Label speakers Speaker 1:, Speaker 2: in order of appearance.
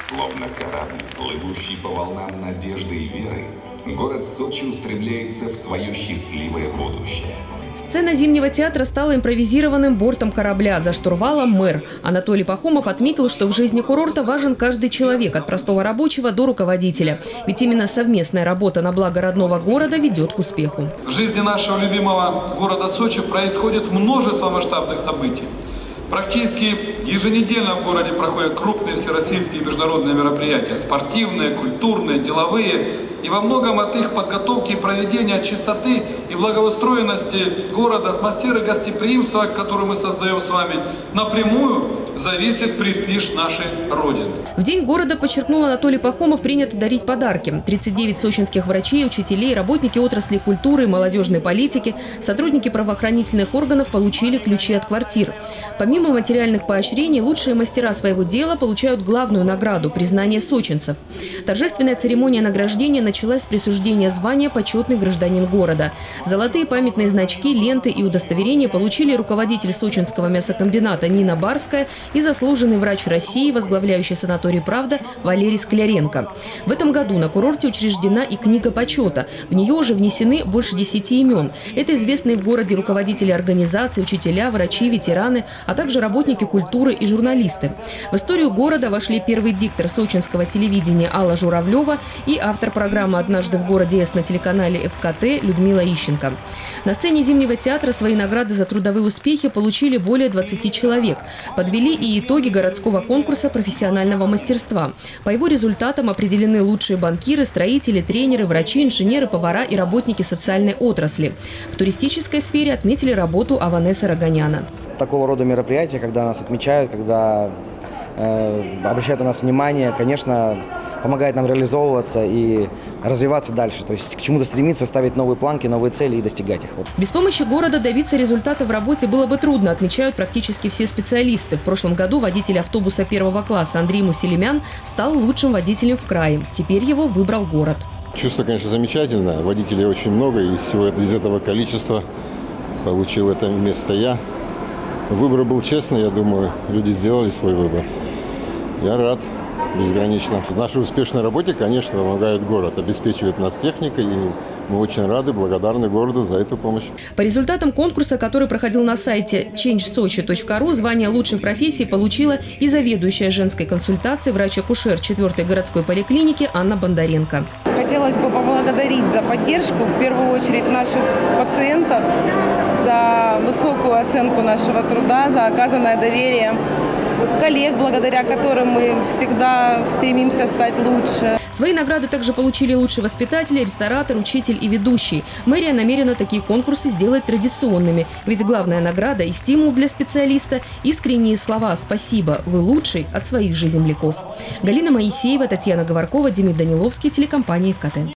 Speaker 1: Словно корабль, плывущий по волнам надежды и веры, город Сочи устремляется в свое счастливое будущее.
Speaker 2: Сцена Зимнего театра стала импровизированным бортом корабля. За штурвалом мэр. Анатолий Пахомов отметил, что в жизни курорта важен каждый человек, от простого рабочего до руководителя. Ведь именно совместная работа на благо родного города ведет к успеху.
Speaker 3: В жизни нашего любимого города Сочи происходит множество масштабных событий. Практически еженедельно в городе проходят крупные всероссийские и международные мероприятия. Спортивные, культурные, деловые. И во многом от их подготовки и проведения чистоты и благоустроенности города, атмосферы гостеприимства, которую мы создаем с вами, напрямую зависит престиж нашей Родины.
Speaker 2: В День города, подчеркнул Анатолий Пахомов, принято дарить подарки. 39 сочинских врачей, учителей, работники отрасли культуры и молодежной политики, сотрудники правоохранительных органов получили ключи от квартир. Помимо материальных поощрений, лучшие мастера своего дела получают главную награду – признание сочинцев. Торжественная церемония награждения началась с присуждения звания «Почетный гражданин города». Золотые памятные значки, ленты и удостоверения получили руководитель сочинского мясокомбината Нина Барская и заслуженный врач России, возглавляющий санаторий «Правда» Валерий Скляренко. В этом году на курорте учреждена и книга почета. В нее уже внесены больше 10 имен. Это известные в городе руководители организаций, учителя, врачи, ветераны, а также работники культуры и журналисты. В историю города вошли первый диктор сочинского телевидения Алла Журавлева и автор программы «Однажды в городе С» на телеканале ФКТ Людмила Ищенко. На сцене Зимнего театра свои награды за трудовые успехи получили более 20 человек. Подвели и итоги городского конкурса профессионального мастерства. По его результатам определены лучшие банкиры, строители, тренеры, врачи, инженеры, повара и работники социальной отрасли. В туристической сфере отметили работу Аванеса Роганяна.
Speaker 4: Такого рода мероприятия, когда нас отмечают, когда обращают на нас внимание, конечно, помогает нам реализовываться и развиваться дальше. То есть к чему-то стремиться, ставить новые планки, новые цели и достигать их.
Speaker 2: Без помощи города добиться результата в работе было бы трудно, отмечают практически все специалисты. В прошлом году водитель автобуса первого класса Андрей Мусилимян стал лучшим водителем в крае. Теперь его выбрал город.
Speaker 5: Чувство, конечно, замечательное. Водителей очень много, и всего из этого количества получил это место я. Выбор был честный, я думаю, люди сделали свой выбор. Я рад безгранично. В нашей успешной работе, конечно, помогает город, обеспечивает нас техникой, и мы очень рады, благодарны городу за эту помощь.
Speaker 2: По результатам конкурса, который проходил на сайте changesochi.ru, звание лучшей профессии получила и заведующая женской консультацией врач-акушер 4-й городской поликлиники Анна Бондаренко.
Speaker 6: Хотелось бы поблагодарить за поддержку, в первую очередь, наших пациентов, за высокую оценку нашего труда, за оказанное доверие коллег, благодаря которым мы всегда стремимся стать лучше.
Speaker 2: Свои награды также получили лучший воспитатель, ресторатор, учитель и ведущий. Мэрия намерена такие конкурсы сделать традиционными. Ведь главная награда и стимул для специалиста – искренние слова «Спасибо, вы лучший» от своих же земляков. Галина Моисеева, Татьяна Говоркова, Демид Даниловский, телекомпания ФКТ.